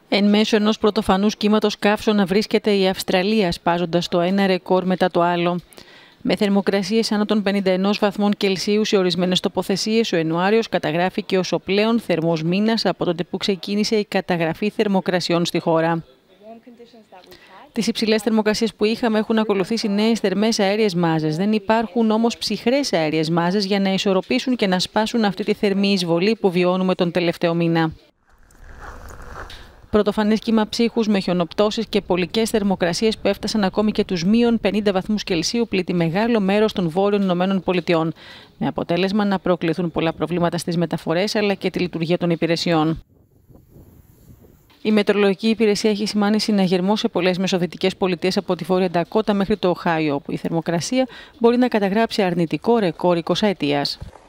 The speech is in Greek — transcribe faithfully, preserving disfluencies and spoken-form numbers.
Εν μέσω ενός πρωτοφανούς κύματος καύσωνα βρίσκεται η Αυστραλία, σπάζοντας το ένα ρεκόρ μετά το άλλο. Με θερμοκρασίες άνω των πενήντα ενός βαθμών Κελσίου σε ορισμένες τοποθεσίες, ο Ιανουάριος καταγράφηκε ως ο πλέον θερμός μήνας από τότε που ξεκίνησε η καταγραφή θερμοκρασιών στη χώρα. Τις υψηλές θερμοκρασίες που είχαμε έχουν ακολουθήσει νέες θερμές αέριες μάζες. Δεν υπάρχουν όμως ψυχρές αέριες μάζες για να ισορροπήσουν και να σπάσουν αυτή τη θερμή εισβολή που βιώνουμε τον τελευταίο μήνα. Πρωτοφανές κύμα ψύχους με χιονοπτώσεις και πολικές θερμοκρασίες που έφτασαν ακόμη και τους μείον πενήντα βαθμούς Κελσίου πλήττει μεγάλο μέρος των βόρειων Ηνωμένων Πολιτειών, με αποτέλεσμα να προκληθούν πολλά προβλήματα στις μεταφορές αλλά και τη λειτουργία των υπηρεσιών. Η Μετεωρολογική Υπηρεσία έχει σημάνει συναγερμό σε πολλές μεσοδυτικές πολιτείες από τη Βόρεια Ντακότα μέχρι το Οχάιο, όπου η θερμοκρασία μπορεί να καταγράψει αρνητικό ρεκόρ εικοσαετίας.